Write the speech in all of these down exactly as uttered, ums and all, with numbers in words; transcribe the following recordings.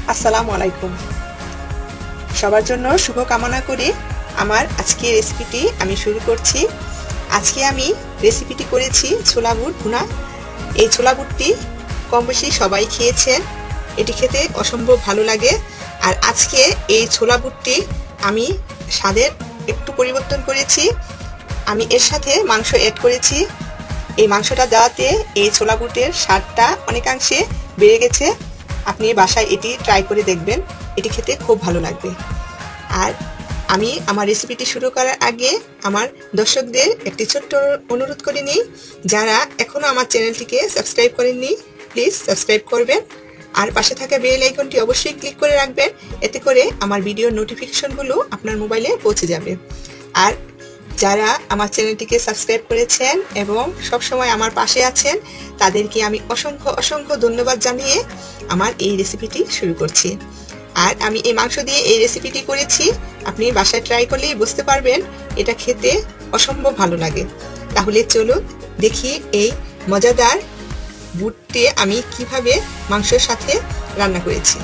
আসসালামু আলাইকুম। সবার জন্য শুভ কামনা করি আমার আজকের রেসিপিটি আমি শুরু করছি। আজকে আমি রেসিপিটি করেছি ছোলা বুট ভুনা। এই ছোলা বুটটি কম বেশি সবাই খেয়েছেন, এটি খেতে অসম্ভব ভালো লাগে। আর আজকে এই ছোলা বুটটি আমি স্বাদের একটু পরিবর্তন করেছি। আমি এর সাথে মাংস অ্যাড করেছি। এই মাংসটা দেওয়াতে এই ছোলা বুটের স্বাদটা অনেকাংশে বেড়ে গেছে। আপনি বাসায় এটি ট্রাই করে দেখবেন, এটি খেতে খুব ভালো লাগবে। আর আমি আমার রেসিপিটি শুরু করার আগে আমার দর্শকদের একটি ছোট্ট অনুরোধ করে নিই, যারা এখনও আমার চ্যানেলটিকে সাবস্ক্রাইব করেননি প্লিজ সাবস্ক্রাইব করবেন। আর পাশে থাকা বেল আইকনটি অবশ্যই ক্লিক করে রাখবেন, এতে করে আমার ভিডিওর নোটিফিকেশনগুলো আপনার মোবাইলে পৌঁছে যাবে। আর যারা আমার চ্যানেলটিকে সাবস্ক্রাইব করেছেন এবং সবসময় আমার পাশে আছেন, তাদেরকে আমি অসংখ্য অসংখ্য ধন্যবাদ জানিয়ে আমার এই রেসিপিটি শুরু করছি। আর আমি এই মাংস দিয়ে এই রেসিপিটি করেছি, আপনি বাসায় ট্রাই করলেই বুঝতে পারবেন এটা খেতে অসম্ভব ভালো লাগে। তাহলে চলুন দেখি এই মজাদার বুটটি আমি কিভাবে মাংসের সাথে রান্না করেছি।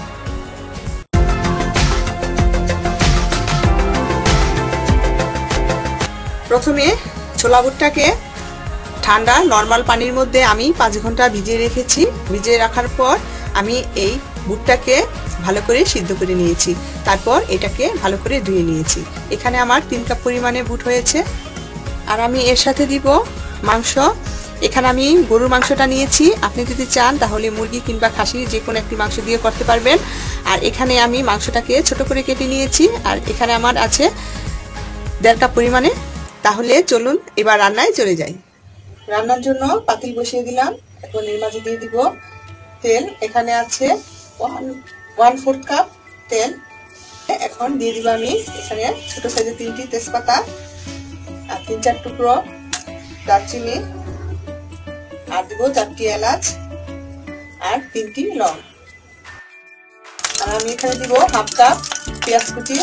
প্রথমে ছোলা বুটটাকে ঠান্ডা নর্মাল পানির মধ্যে আমি পাঁচ ঘন্টা ভিজিয়ে রেখেছি। ভিজিয়ে রাখার পর আমি এই বুটটাকে ভালো করে সিদ্ধ করে নিয়েছি। তারপর এটাকে ভালো করে ধুয়ে নিয়েছি। এখানে আমার তিন কাপ পরিমাণে বুট হয়েছে। আর আমি এর সাথে দিব মাংস। এখানে আমি গরুর মাংসটা নিয়েছি, আপনি যদি চান তাহলে মুরগি কিংবা খাসির যে কোনো একটি মাংস দিয়ে করতে পারবেন। আর এখানে আমি মাংসটাকে ছোট করে কেটে নিয়েছি। আর এখানে আমার আছে দেড় কাপ পরিমাণে। তাহলে চলুন এবার রান্নায় চলে যাই। রান্নার জন্য পাতিল বসিয়ে দিলাম। এখন এর মাঝে দিয়ে দিব তেল। এখানে আছে ওয়ান ওয়ান ফোর্থ কাপ তেল। এখন দিয়ে দিব আমি এখানে ছোট সাইজের তিনটি তেজপাতা আর তিন চার টুকরো দারচিনি, আর দিব চারটি এলাচ আর তিনটি লং। আর আমি এখানে দিব হাফ কাপ পেঁয়াজ কুচি।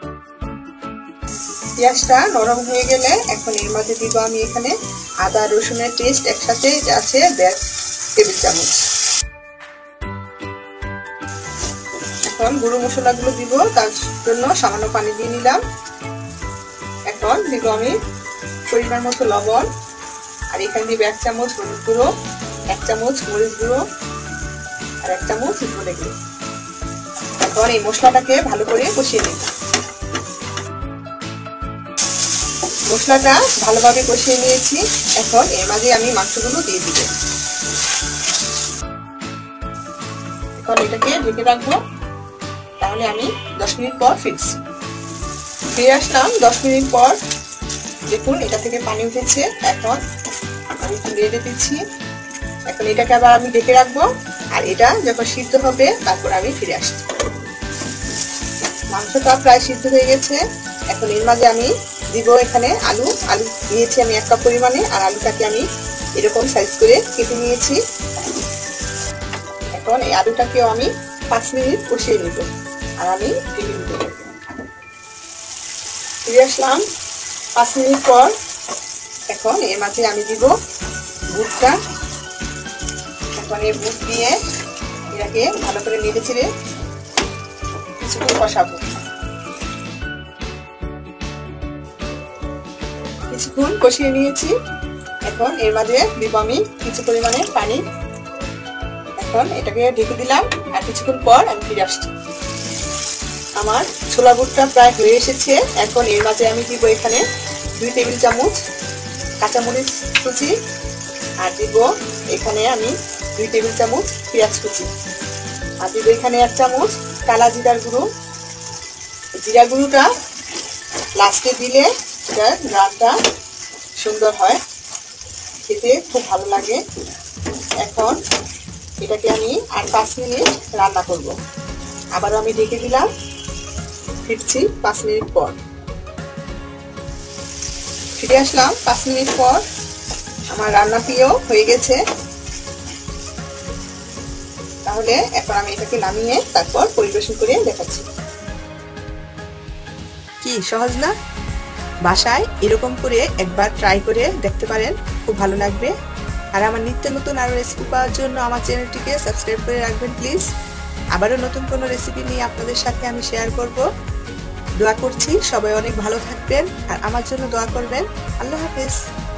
পেঁয়াজটা নরম হয়ে গেলে এখন এর মধ্যে দিব আমি এখানে আদা রসুনের পেস্ট একসাথে আছে দেড় টেবিল চামচ। এখন গুঁড়ো মশলাগুলো দিব, তার জন্য সামান্য পানি দিয়ে নিলাম। এখন দিব আমি পরিমাণ মতো লবণ, আর এখানে দিব এক চামচ হলুদ গুঁড়ো, এক চামচ মরিচ গুঁড়ো আর এক চামচ ধনে গুঁড়ো। এখন এই মশলাটাকে ভালো করে কষিয়ে নিব। মশলাটা ভালোভাবে কষিয়ে নিয়েছি। এখন এর মাঝে আমি মাংসগুলো দিয়ে দিব। এখন এটাকে ঢেকে রাখবো। তাহলে আমি দশ মিনিট পর ফিরছি। ফিরে আসলাম দশ মিনিট পর। দেখুন এটা থেকে পানি উঠেছে। এখন আমি একটু নেড়ে দিচ্ছি। এখন এটাকে আবার আমি ঢেকে রাখবো। আর এটা যখন সিদ্ধ হবে তারপর আমি ফিরে আসছি। মাংসটা প্রায় সিদ্ধ হয়ে গেছে। এখন এর মাঝে আমি দিব এখানে আলু। আলু নিয়েছি আমি এক কাপ পরিমাণে। আর আলুটাকে আমি এরকম সাইজ করে কেটে নিয়েছি। এখন এই আলুটাকেও আমি পাঁচ মিনিট কষিয়ে নিব। আর আমি ফিরে আসলাম পাঁচ মিনিট পর। এখন এর মাঝে আমি দিব বুটটা। এখন এই বুট দিয়ে এটাকে ভালো করে নেড়ে চেড়ে কিছুক্ষণ কষাবো। কিছুক্ষণ কষিয়ে নিয়েছি। এখন এর মাঝে দিব আমি কিছু পরিমাণে পানি। এখন এটাকে ঢেকে দিলাম। আর কিছুক্ষণ পর আমি ফিরে আসছি। আমার ছোলা বুটটা প্রায় হয়ে এসেছে। এখন এর মাঝে আমি দিব এখানে দুই টেবিল চামচ কাঁচামরিচ কুচি, আর দিব এখানে আমি দুই টেবিল চামচ পেঁয়াজ কুচি, আর দিব এখানে এক চামচ কালা জিরার গুঁড়ো। জিরা গুঁড়োটা লাস্টে দিলে এটার গ্রানটা সুন্দর হয়, খেতে খুব ভালো লাগে। এখন এটাকে আমি আর পাঁচ মিনিট রান্না করব। আবারও আমি ঢেকে দিলাম। ফিরছি পাঁচ মিনিট পর। ফিরে আসলাম পাঁচ মিনিট পর। আমার রান্নাটিও হয়ে গেছে। তাহলে এখন আমি এটাকে নামিয়ে তারপর পরিবেশন করে দেখাচ্ছি। কি সহজ না? বাসায় এরকম করে একবার ট্রাই করে দেখতে পারেন, খুব ভালো লাগবে। আর আমার নিত্য নতুন আরো রেসিপি পাওয়ার জন্য আমার চ্যানেলটিকে সাবস্ক্রাইব করে রাখবেন প্লিজ। আবারও নতুন কোনো রেসিপি নিয়ে আপনাদের সাথে আমি শেয়ার করব। দোয়া করছি সবাই অনেক ভালো থাকবেন আর আমার জন্য দোয়া করবেন। আল্লাহ হাফেজ।